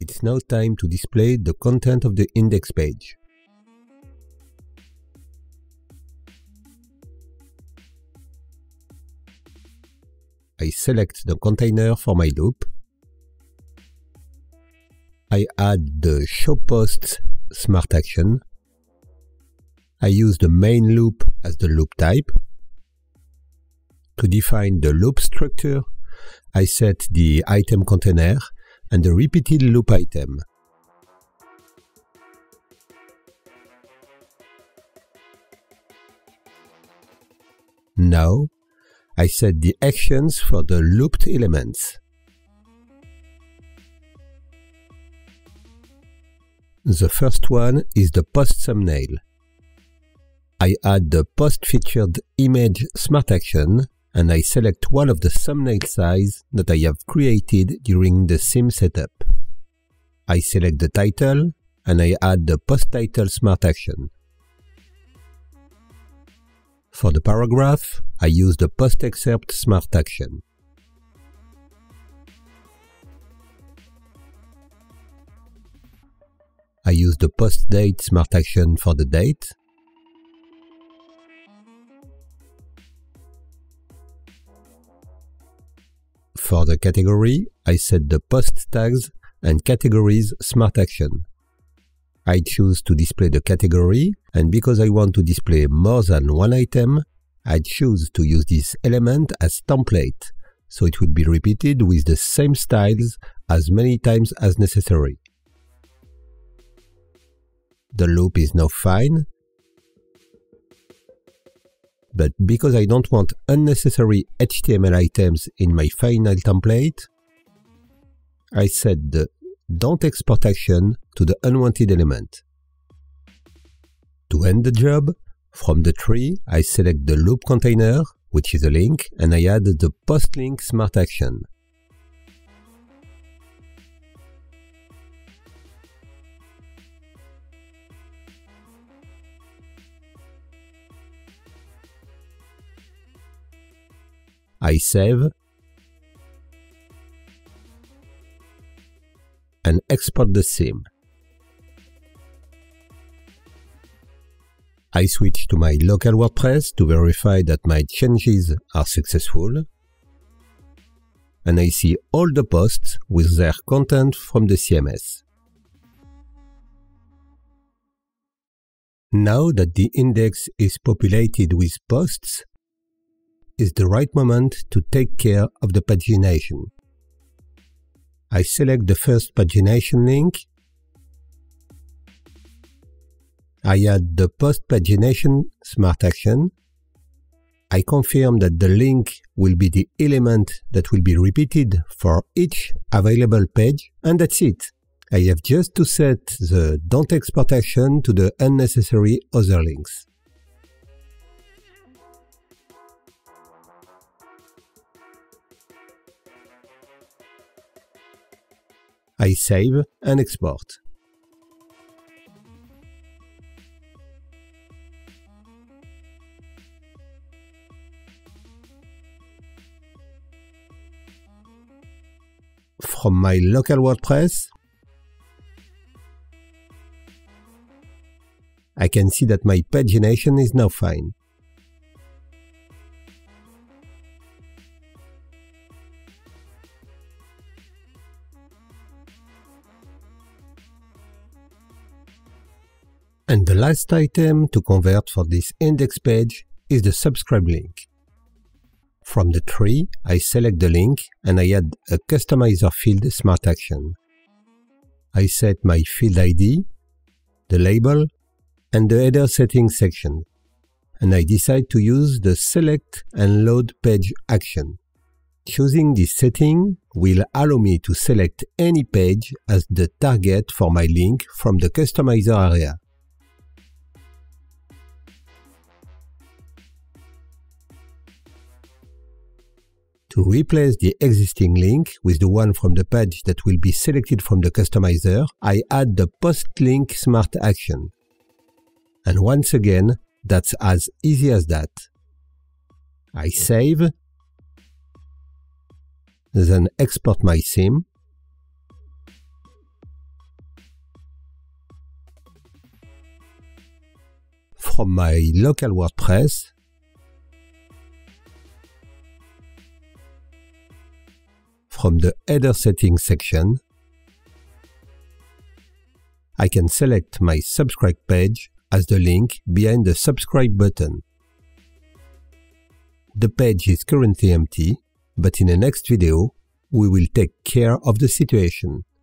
It's now time to display the content of the index page. I select the container for my loop. I add the show posts smart action. I use the main loop as the loop type. To define the loop structure, I set the item container and the repeated loop item. Now, I set the actions for the looped elements. The first one is the post thumbnail. I add the post featured image smart action and I select one of the thumbnail size that I have created during the theme setup. I select the title and I add the post title smart action. For the paragraph, I use the post excerpt smart action. I use the post date smart action for the date. For the category, I set the post tags and categories smart action. I choose to display the category, and because I want to display more than one item, I choose to use this element as template, so it will be repeated with the same styles as many times as necessary. The loop is now fine, but because I don't want unnecessary HTML items in my final template, I set the Don't Export action to the unwanted element. To end the job, from the tree, I select the loop container, which is a link, and I add the post link smart action. I save and export the theme. I switch to my local WordPress to verify that my changes are successful, and I see all the posts with their content from the CMS. Now that the index is populated with posts, is the right moment to take care of the pagination. I select the first pagination link. I add the post pagination smart action. I confirm that the link will be the element that will be repeated for each available page, and that's it. I have just to set the Don't Export action to the unnecessary other links. I save and export. From my local WordPress, I can see that my pagination is now fine. And the last item to convert for this index page is the subscribe link. From the tree, I select the link and I add a customizer field smart action. I set my field ID, the label, and the header settings section, and I decide to use the select and load page action. Choosing this setting will allow me to select any page as the target for my link from the customizer area. To replace the existing link with the one from the page that will be selected from the customizer, I add the post link smart action. And once again, that's as easy as that. I save, then export my theme. From my local WordPress, from the header settings section, I can select my subscribe page as the link behind the subscribe button. The page is currently empty, but in the next video, we will take care of the situation.